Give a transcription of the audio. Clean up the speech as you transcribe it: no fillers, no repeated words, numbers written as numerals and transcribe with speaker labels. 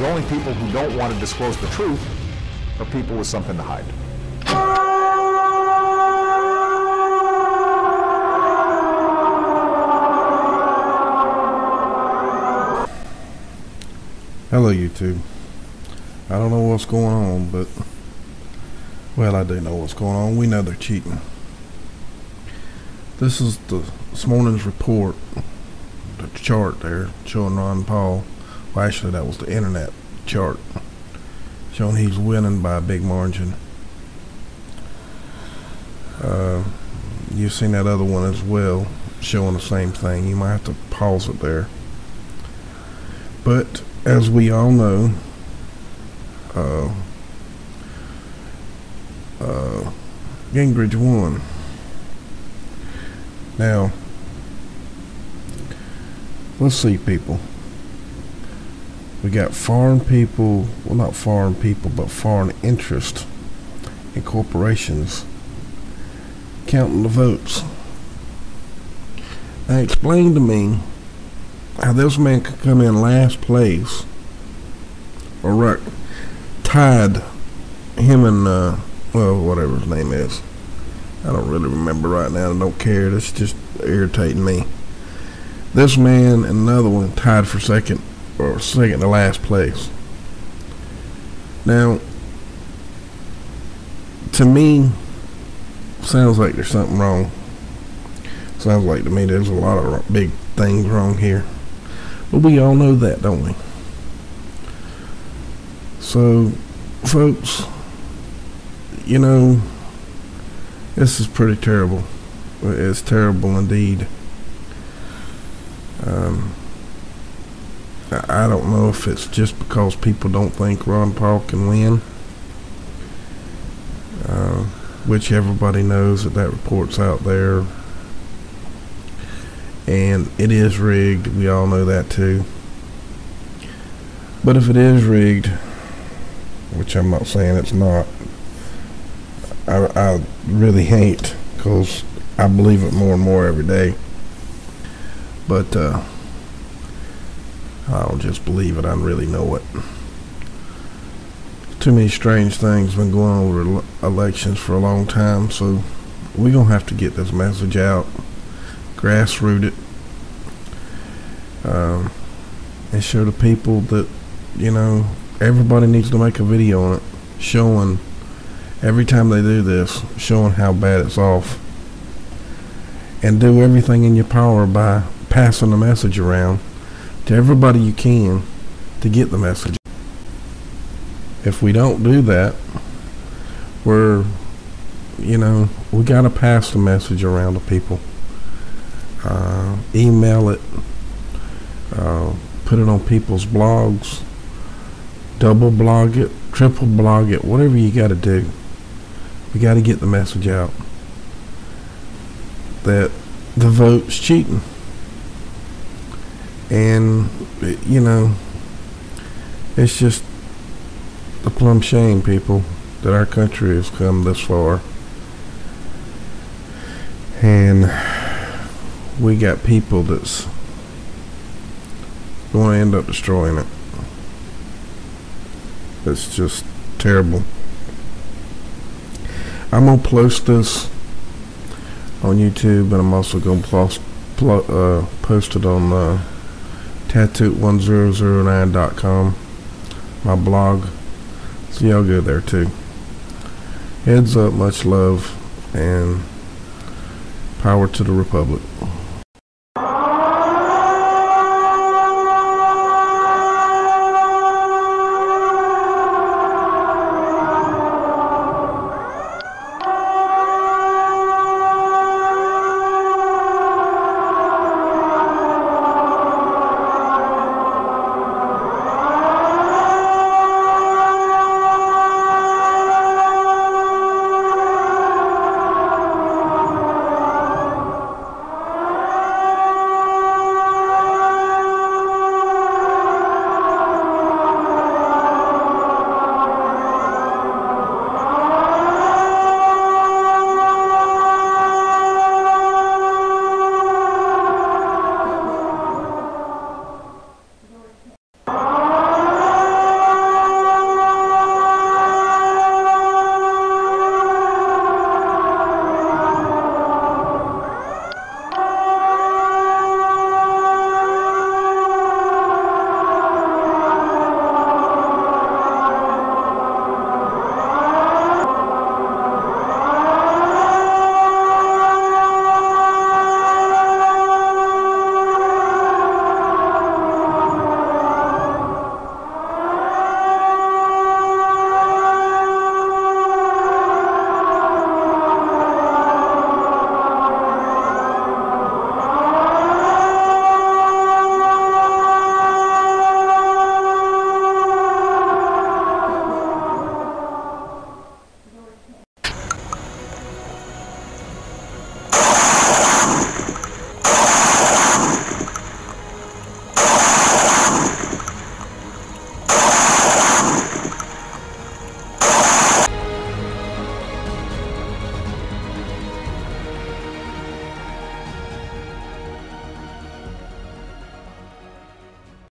Speaker 1: The only people who don't want to disclose the truth are people with something to hide.
Speaker 2: Hello YouTube. I don't know what's going on, but well, I do know what's going on. We know they're cheating. This is this morning's report, the chart there showing Ron Paul. Well, actually that was the internet chart showing he's winning by a big margin. You've seen that other one as well showing the same thing. You might have to pause it there. But as we all know, Gingrich won. Now, let's see, people. We got foreign people, well, not foreign people, but foreign interest in corporations counting the votes. Now, explain to me how this man could come in last place, or right, tied him and well, whatever his name is. I don't really remember right now. I don't care. That's just irritating me. This man and another one tied for second to last place. Now, to me, sounds like there's something wrong. Sounds like to me there's a lot of big things wrong here. But we all know that, don't we? So, folks, you know, this is pretty terrible. It's terrible indeed. I don't know if it's just because people don't think Ron Paul can win, which everybody knows that report's out there, and it is rigged. We all know that too. But if it is rigged, which I'm not saying it's not, I really hate, because I believe it more and more every day. But I don't just believe it, I really know it. Too many strange things been going on over elections for a long time, so we're going to have to get this message out, grassroot it, and show the people that, you know, everybody needs to make a video on it, showing, every time they do this, showing how bad it's off. And do everything in your power by passing the message around to everybody you can to get the message. If we don't do that, we're, you know, we got to pass the message around to people. Email it, put it on people's blogs, double blog it, triple blog it, whatever you got to do. We got to get the message out that the vote's cheating. And, you know, it's just a plumb shame, people, that our country has come this far. And we got people that's going to end up destroying it. It's just terrible. I'm going to post this on YouTube, and I'm also going to post it on tattoo1009.com, my blog, so y'all go there too. Heads up, much love, and power to the Republic.